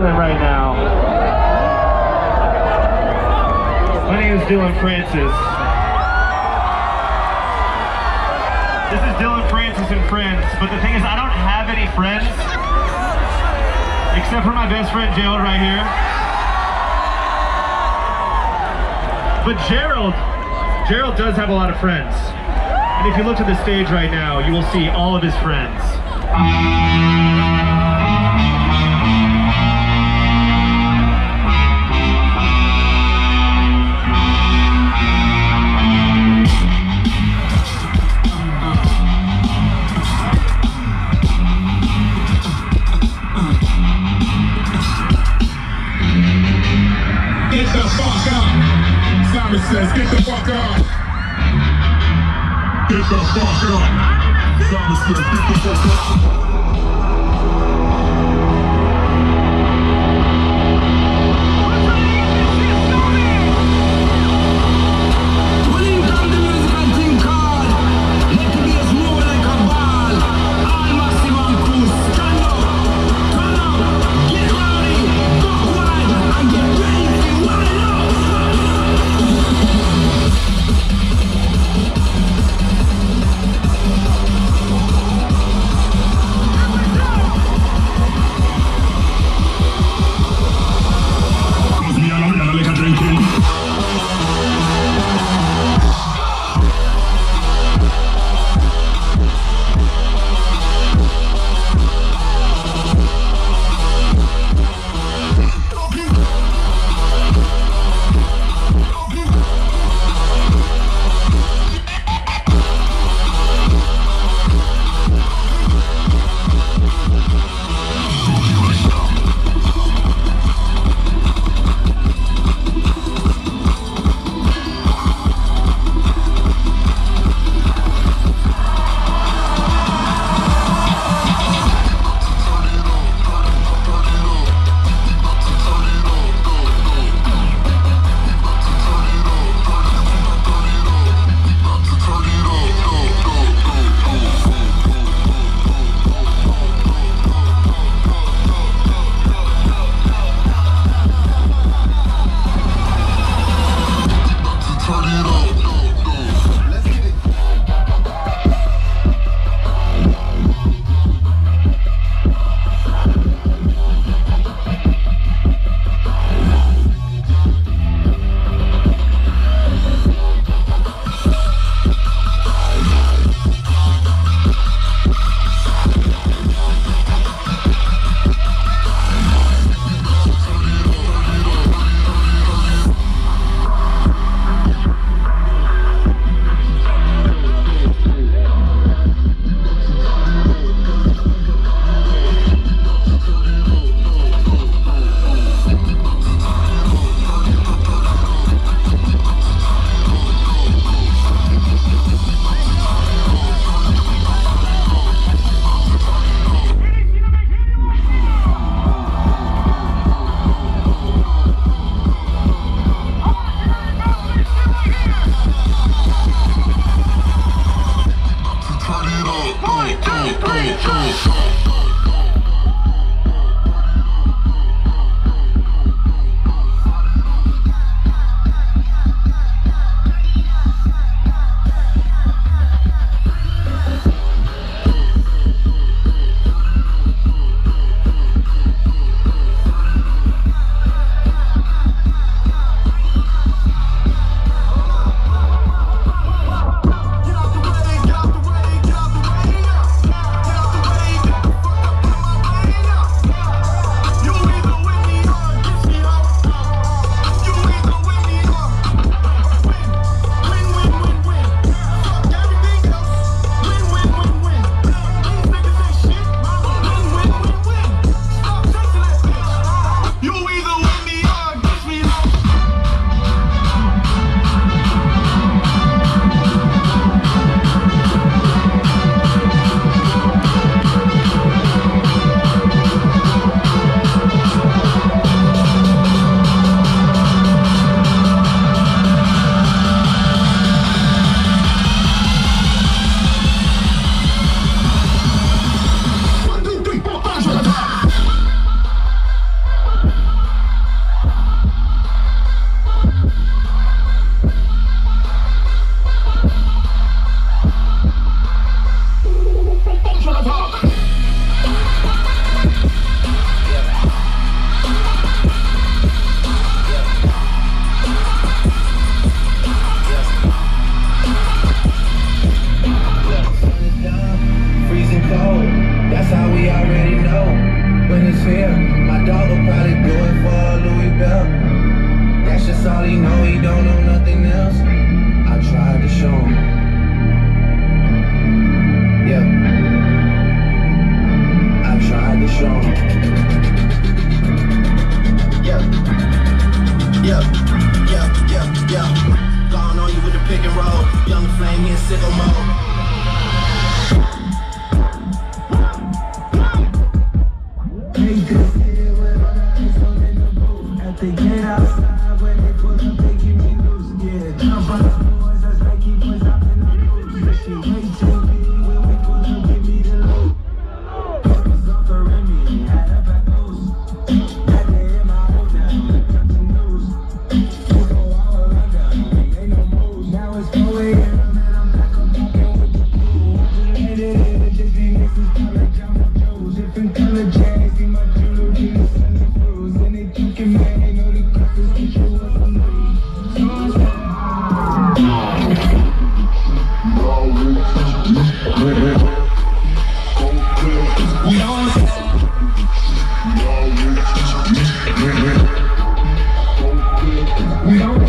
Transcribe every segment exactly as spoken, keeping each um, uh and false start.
right now. My name is Dillon Francis. This is Dillon Francis and Friends, but the thing is I don't have any friends except for my best friend Gerald right here. But Gerald, Gerald does have a lot of friends. And if you look to the stage right now, you will see all of his friends. Get the fuck up. Simon says, get the fuck up. Get the fuck up. Simon says, get the fuck up. That's all he know, he don't know nothing else. I tried to show him. Yeah. I tried to show him. Yeah. Yeah. Yeah. Yeah. Yeah. Gone on you with the pick and roll. Young flame in sicko mode. They just hit it with all the ice on in the booth. At the get outside when they pull up, they give me loose. Yeah, jump on the boys, that's like he puts up in the booth. She way too big when we pull up, give me the loot. Purpose off the Remy, had up at those. Had to hit my old now, got the news. We go all around down, ain't no moves. Now it's four A M and I'm back, I'm walking with the crew. Hit it, hit it, just be mixing style like John Joe's. Different color jazz, see my jewelry, the sun is froze. When they thinking, man, they know the crackers get you up some weed. So it's we don't we don't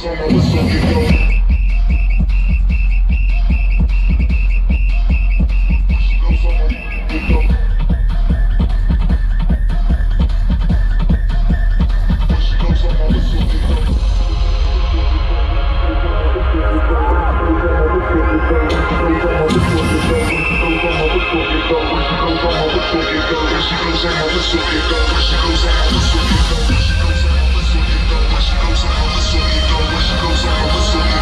goes on my whistle, it goes. She goes on my whistle, it goes.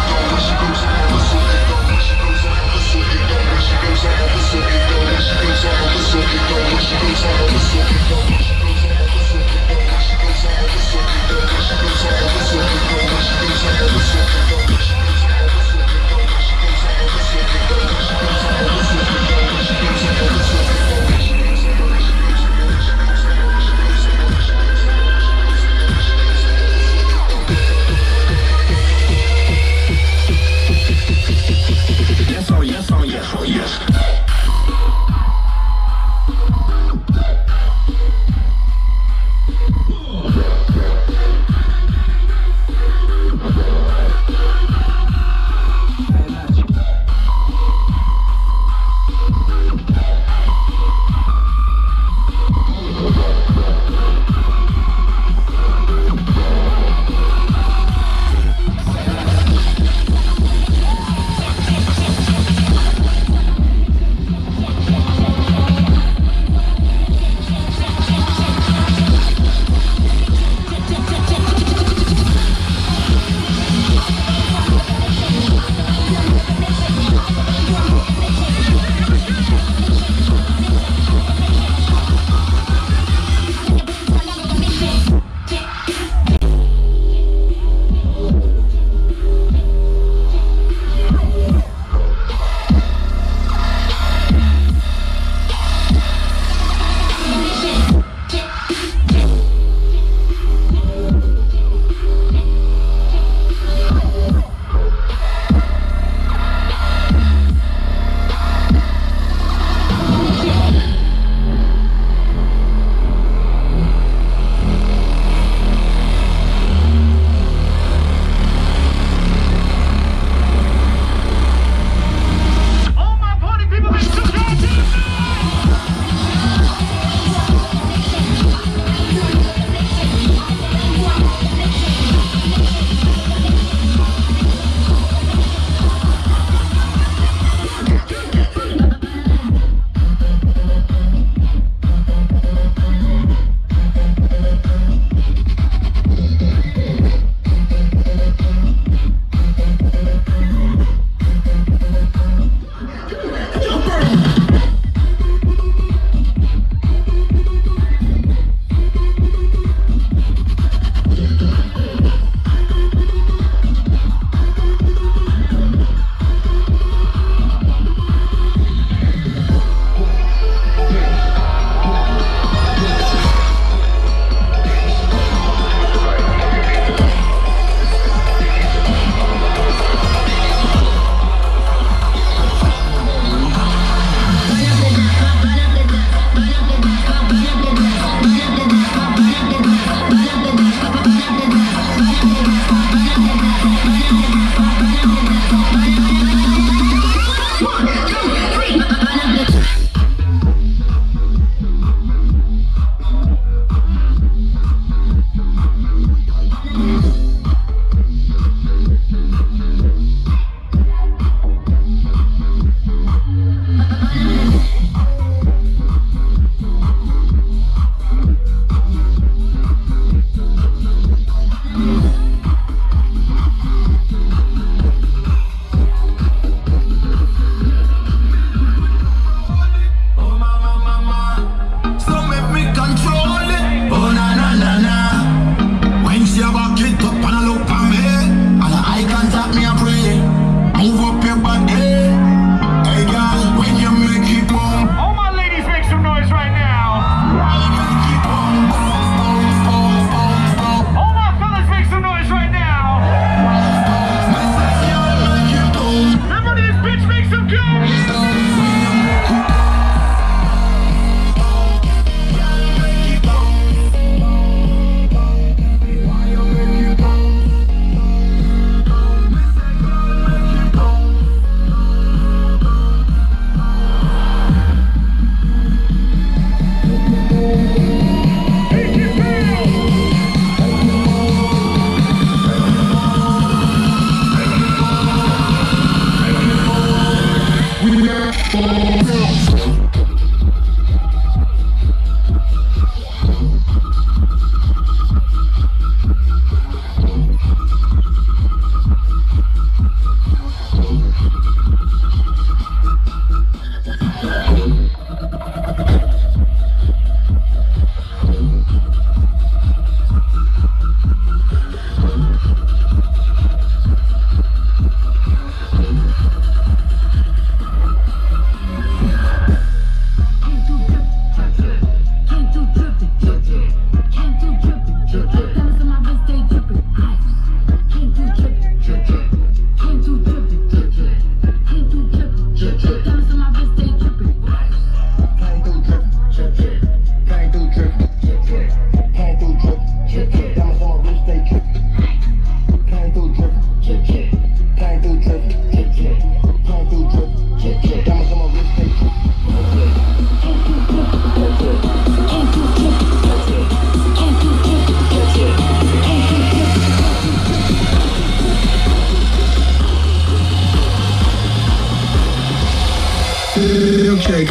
check.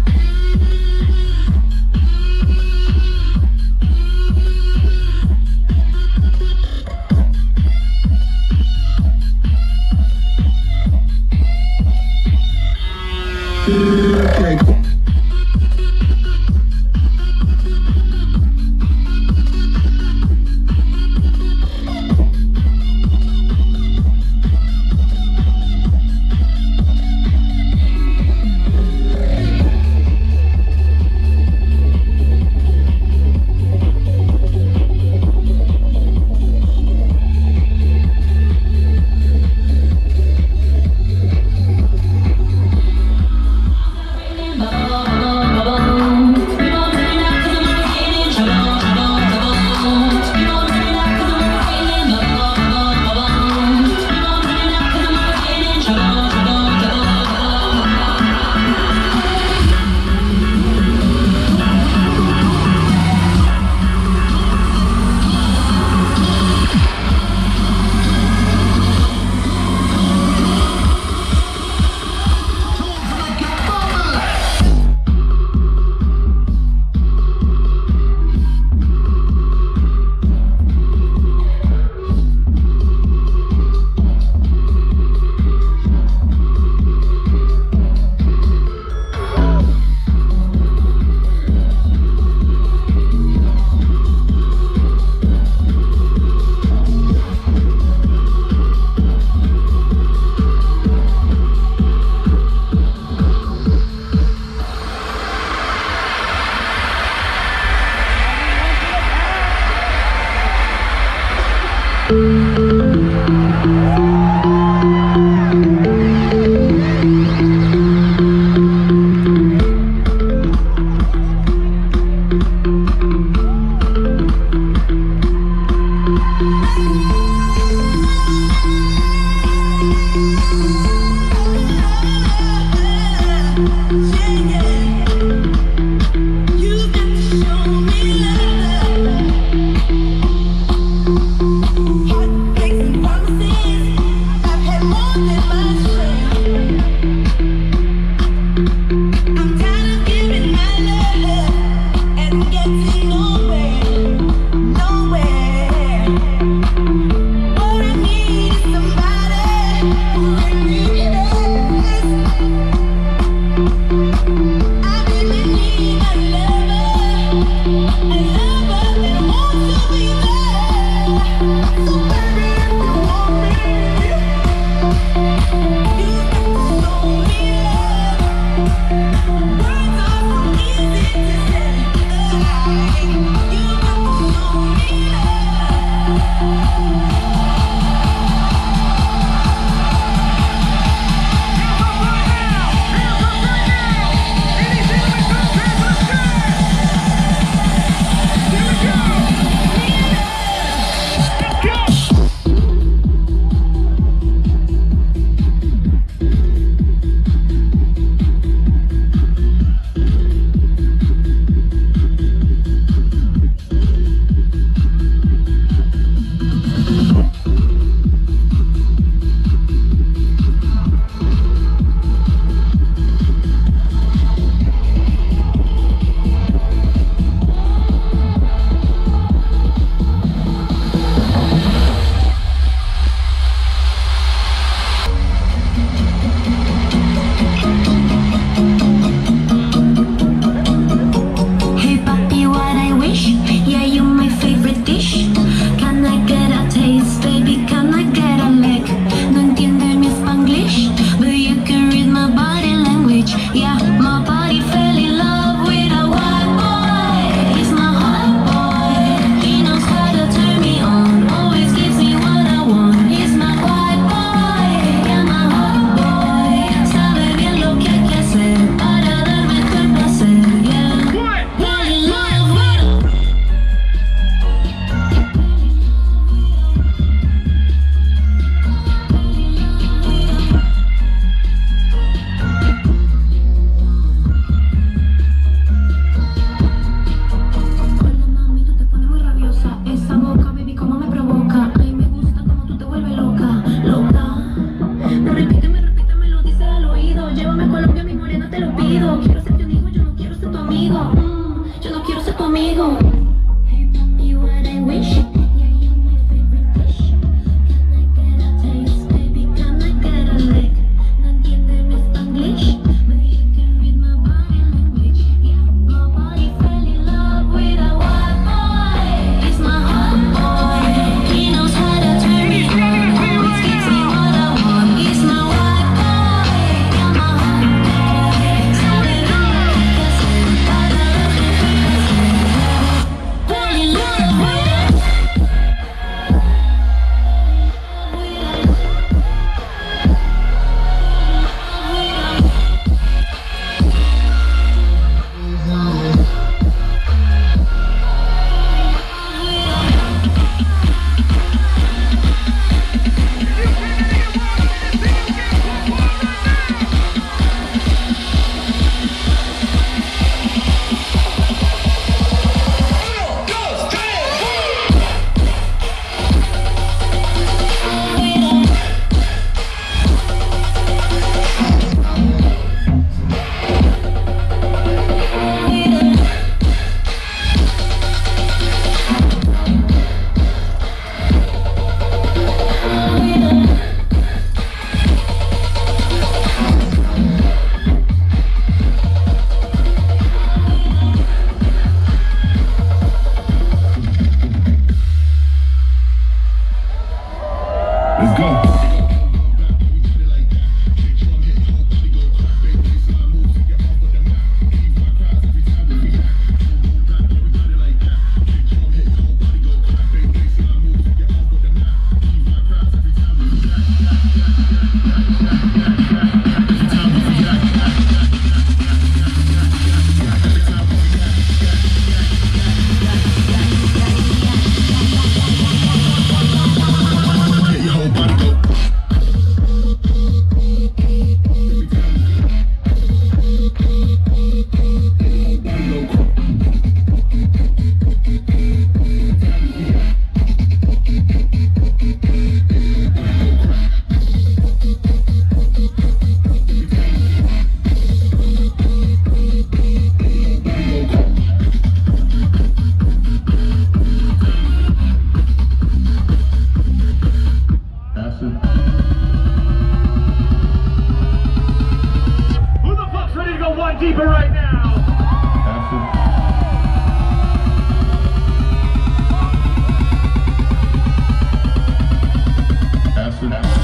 Okay. What I need is somebody who really deeper right now. Acid. Acid.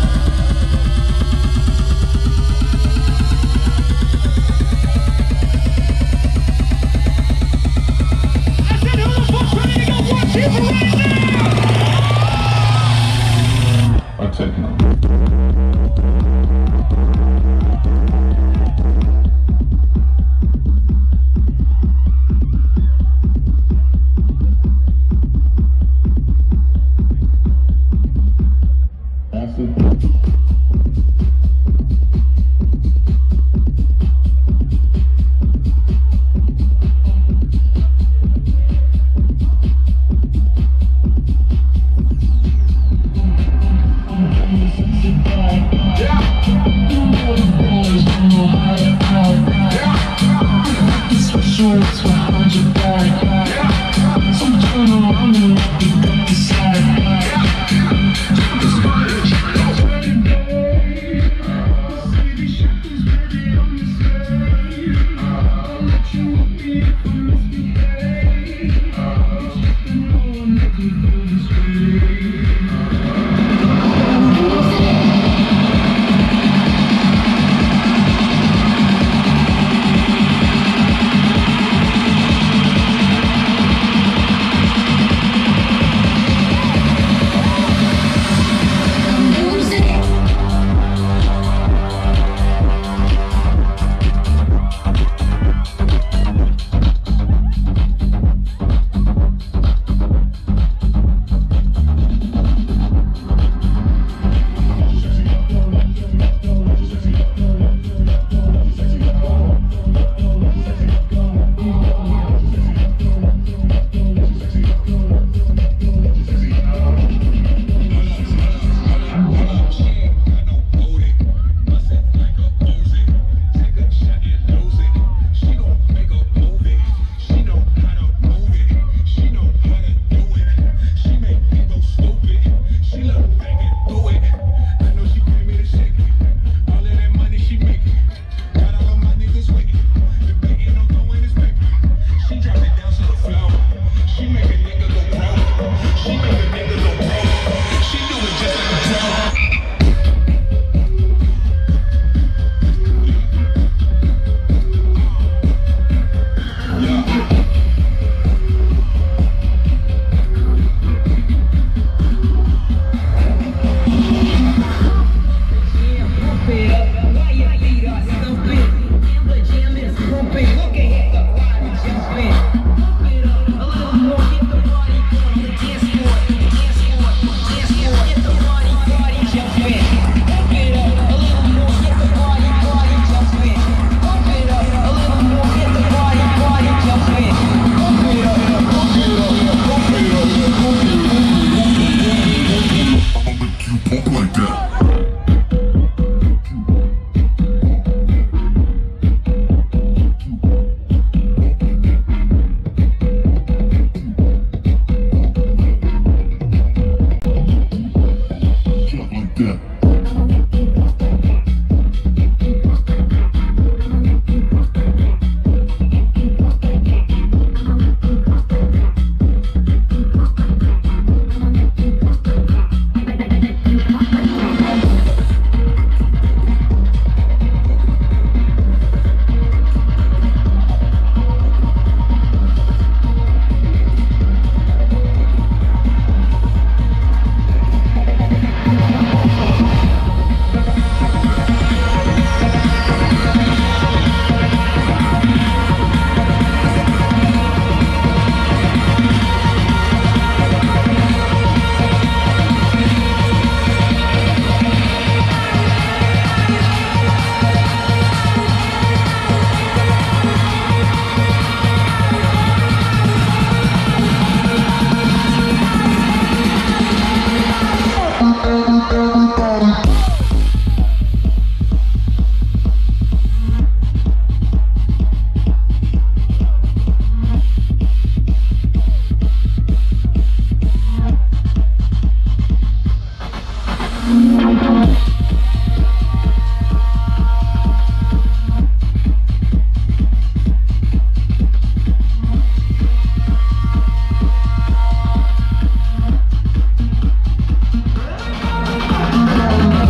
We'll be right back.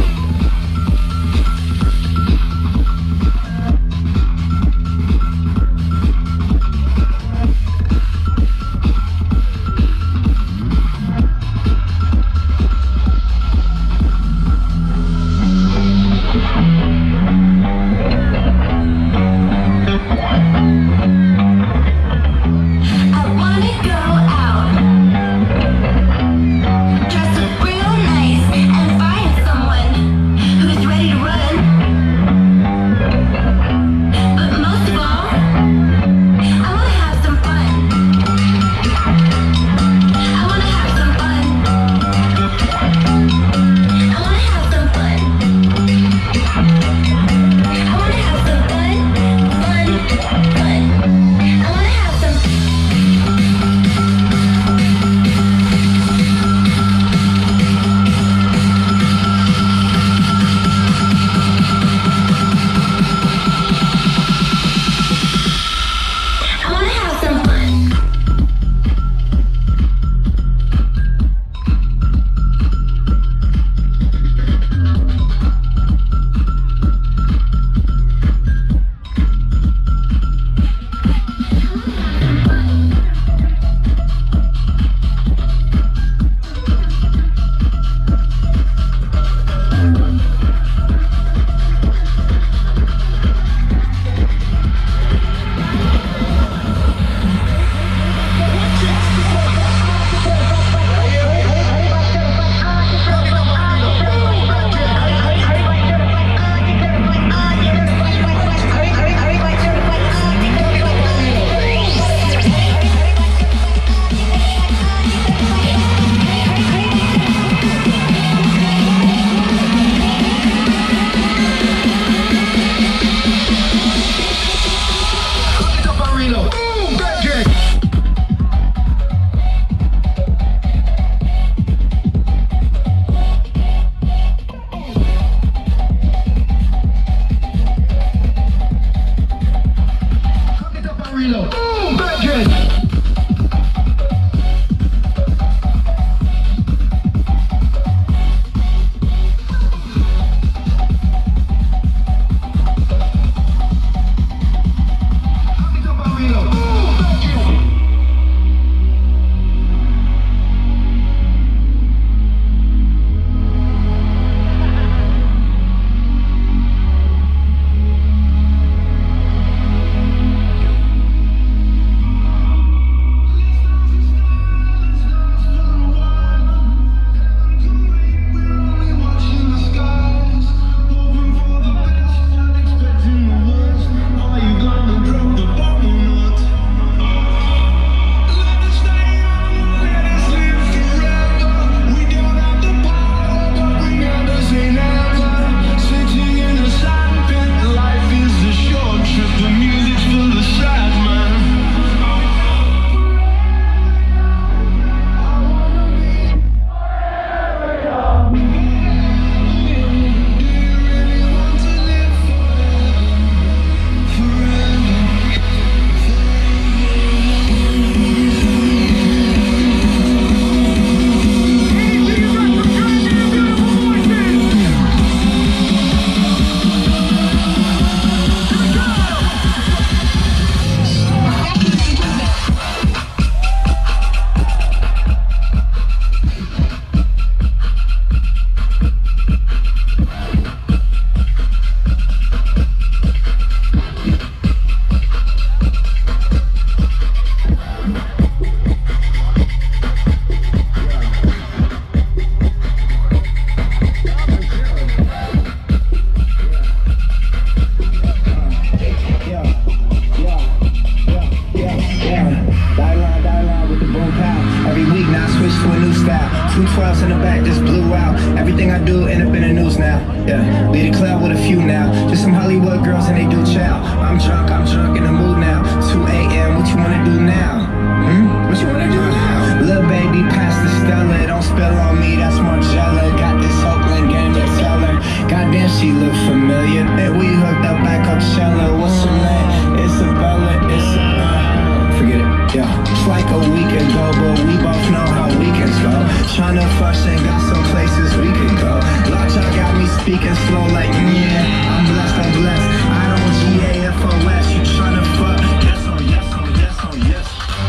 in the news now. Yeah, lead a club with a few now. Just some Hollywood girls and they do chow. I'm drunk, I'm drunk in the mood now. two A M, what you wanna do now? Hmm? What you wanna do now? Lil' baby, pass the Stella. Don't spill on me, that's Margella. Got this Oakland game to tell her. Goddamn, she look familiar. Bet we hooked up at Coachella. What's her name? Isabella, Isabella. Forget it, yeah. It's like a week ago, but we both know how weekends go. Tryna fuss and got some places we could go. Lot y'all got me speaking slow like, yeah, I'm blessed, I'm blessed. I don't G A F O S, you tryna fuck. Yes, oh, yes, oh, yes, oh, yes.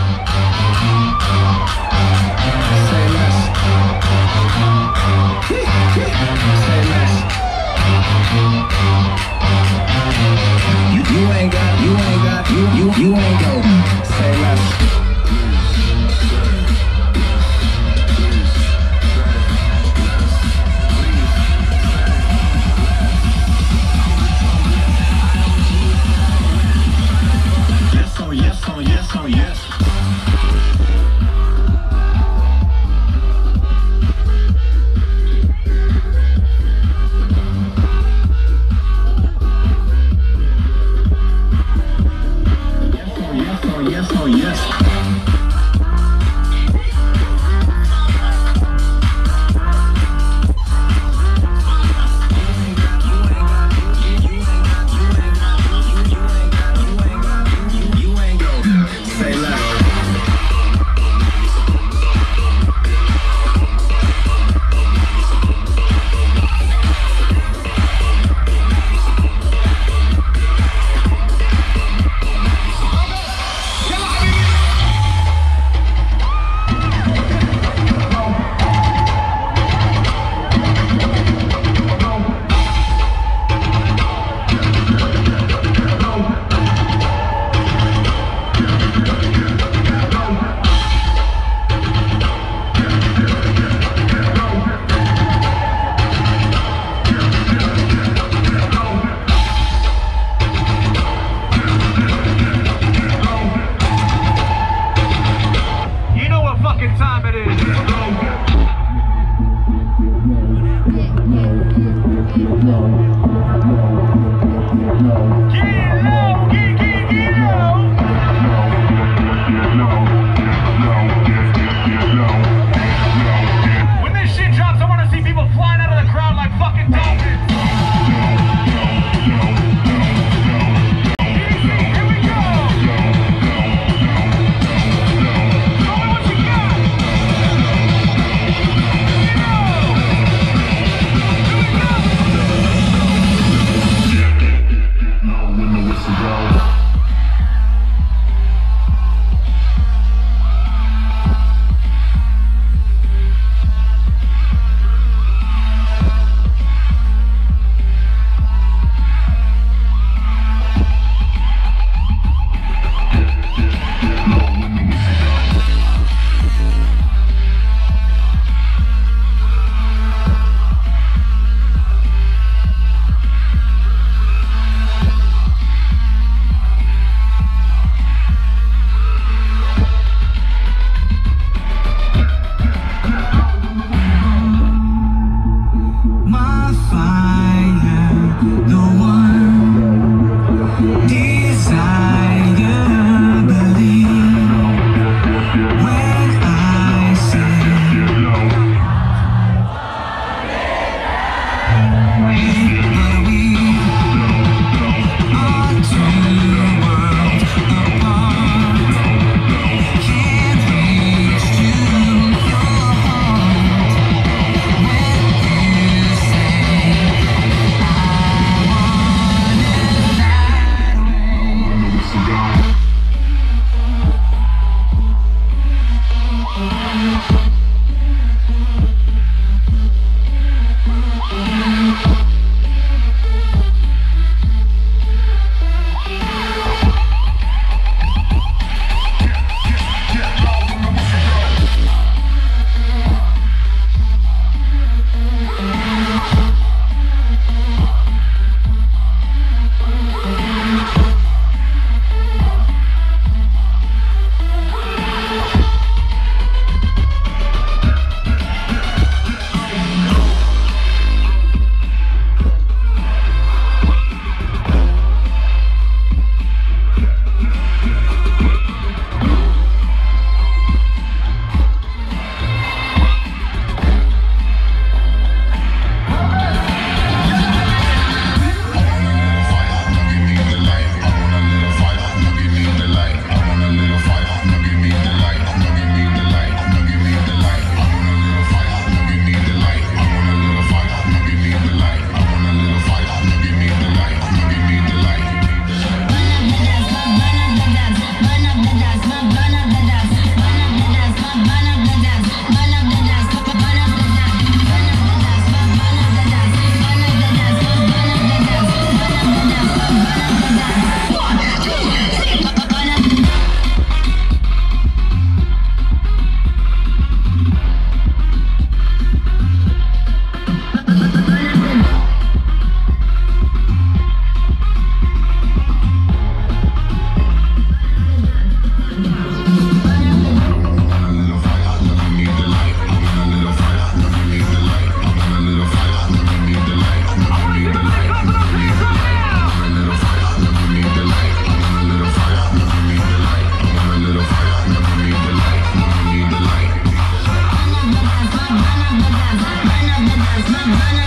Say less. Say less. You, you ain't got, you ain't got, you, you, you ain't go. Say less.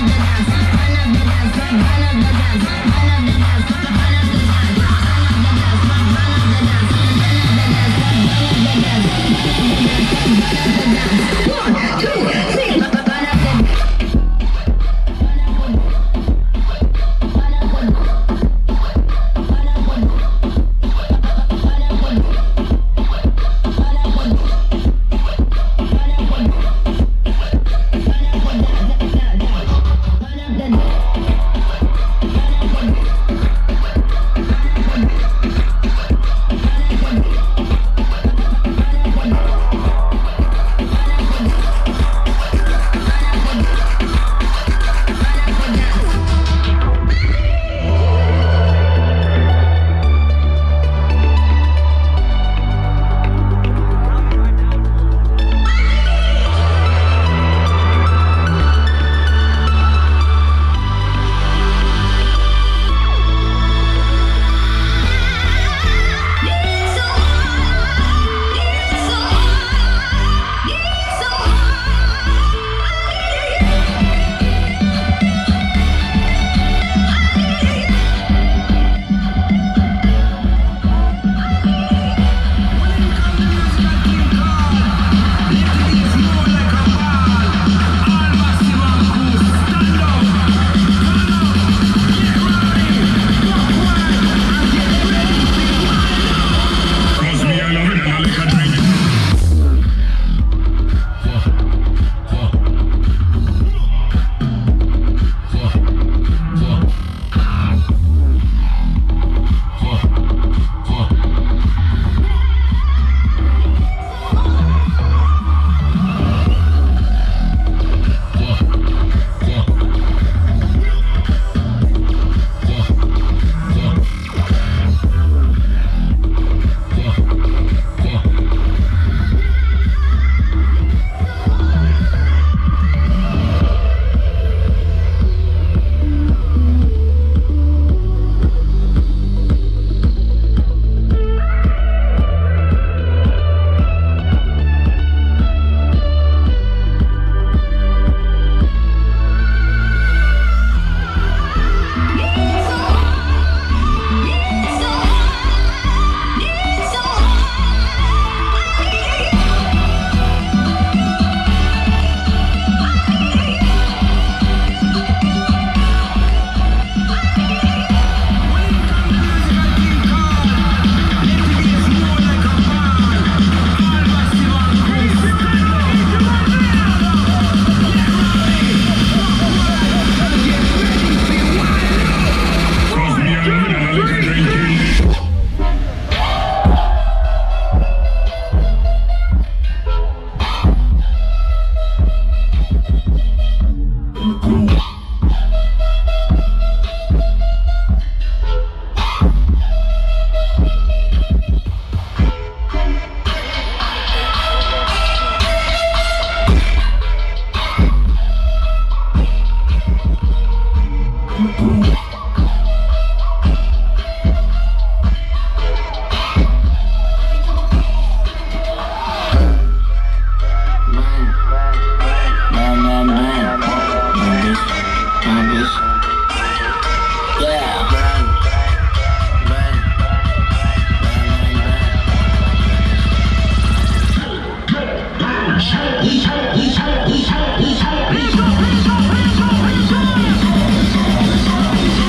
Let's go.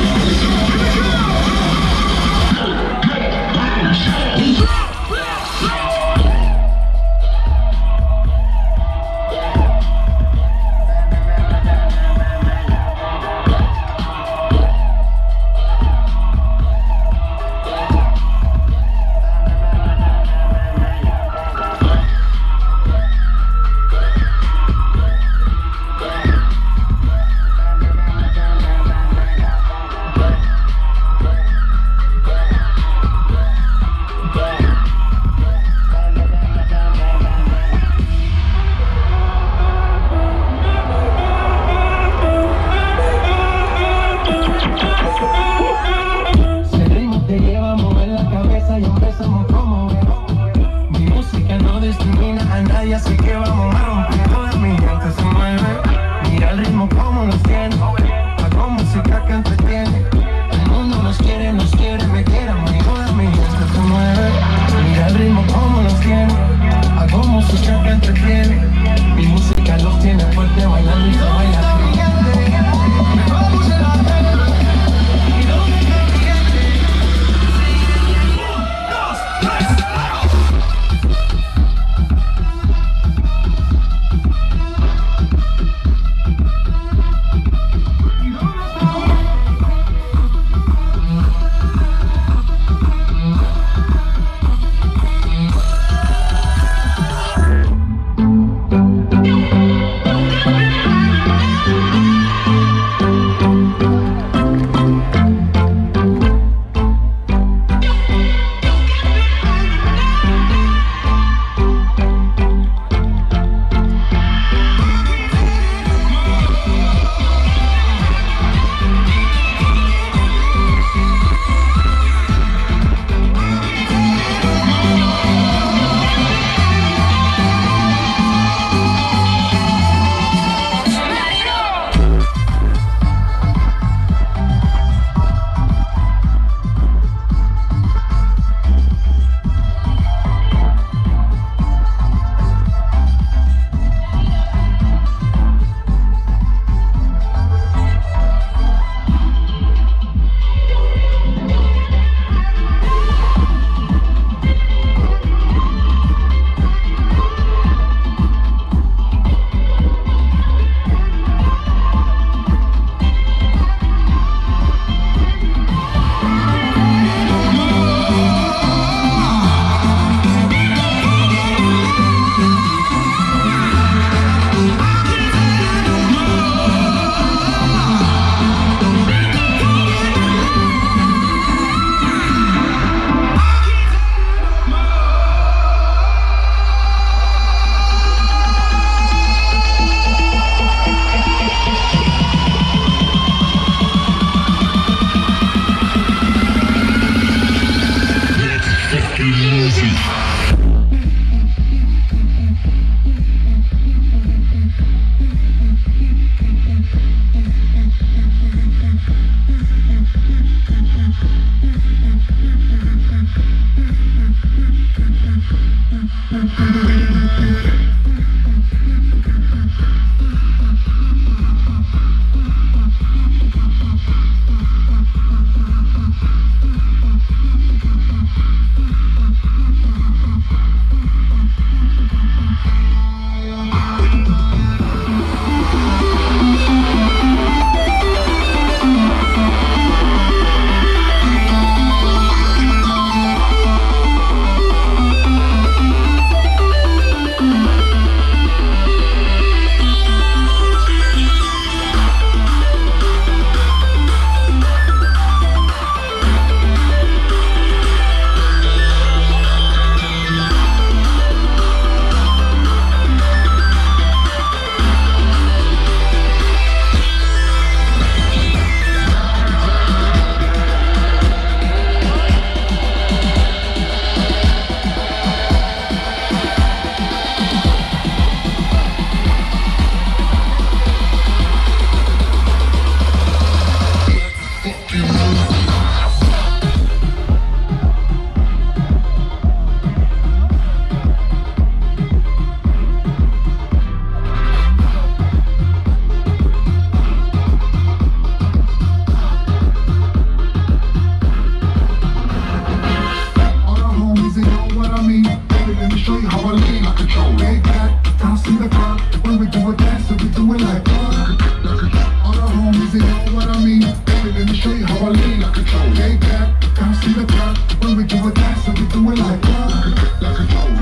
know what I mean? Baby, let me show you how I lean. I control, lay back, can't see the crowd. When we do it that, so we do it like that. Like a control.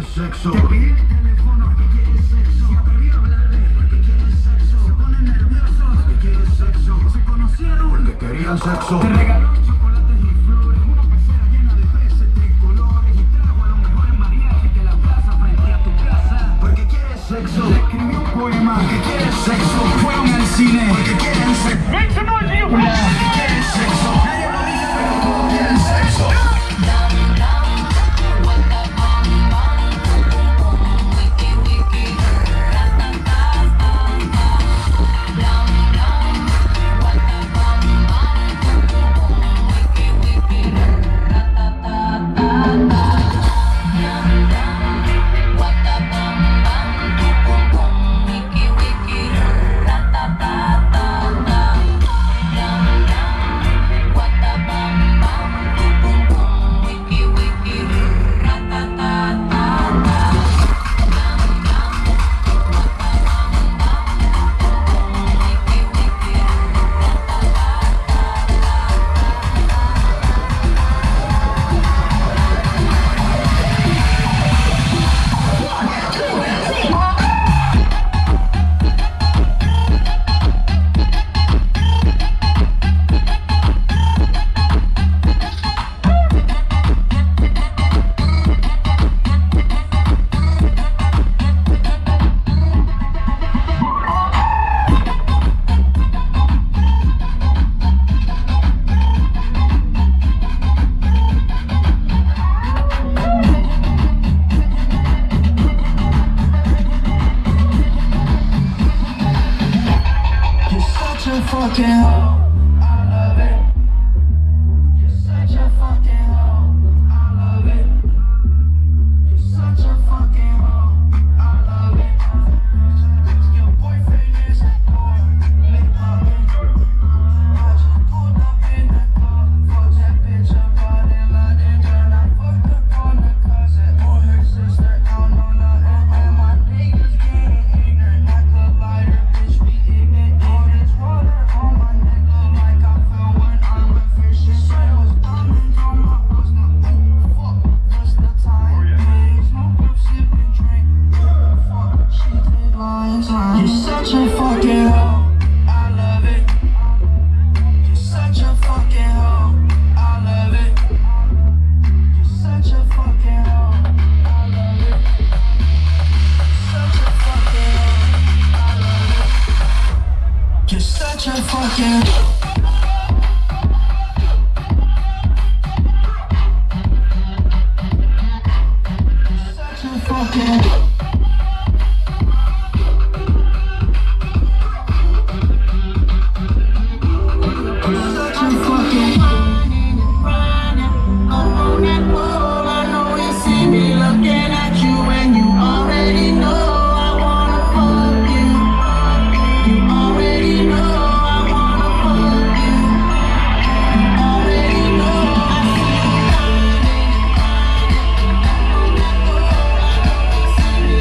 quieres sexo. Te pide el teléfono porque quieres sexo. Se atrevió a hablarle porque quieres sexo. Se ponen nerviosos porque quieres sexo. Se conocieron porque querían sexo. Te regaló chocolates y flores, una pecera llena de peces de colores y trajo a los mejores mariachis de la plaza frente a tu casa porque quieres sexo. Te escribió un poema porque quieres sexo. Fueron al cine porque quieren sexo. Make some noise for you, Porque quieres sexo. Nadie lo dice pero todos quieren sexo. Fucking hoe, I love it. You're such a fucking hoe, I love it. You're such a fucking hoe, I love it. Your boyfriend is a whore, Lipa. I just pulled up in the car, fucked that bitch up out in London. Then I fucked up on the cousin or her sister, I don't know nothing. And my niggas getting ignorant, like a lighter, bitch be ignorant. All this water on my nigga like I feel when I'm refreshing. Sales, diamonds on my wrist, now ooh, fuck, what's the time? Please, no grip, sip and drink. Fuck, she did lying time. You're such a fucking hoe, I love it. You're such a fucking hoe, I love it. You're such a fucking hoe, I love it. Such a fucking hoe, I love it. You're such a fucking You're such a fucking You're such a fucking on that pole, I know you see me looking at you and you already know I wanna fuck you. You already know I wanna fuck you. You already know I see you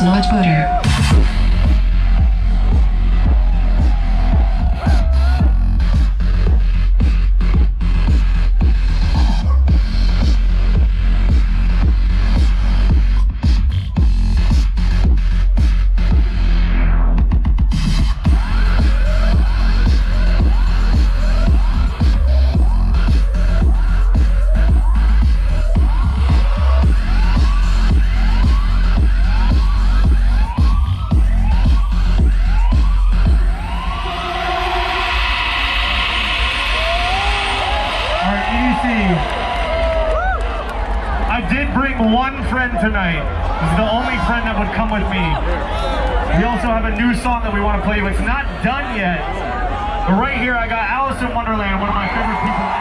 not butter. I did bring one friend tonight. This is the only friend that would come with me. We also have a new song that we want to play, but it's not done yet. But right here, I got Alice in Wonderland, one of my favorite people.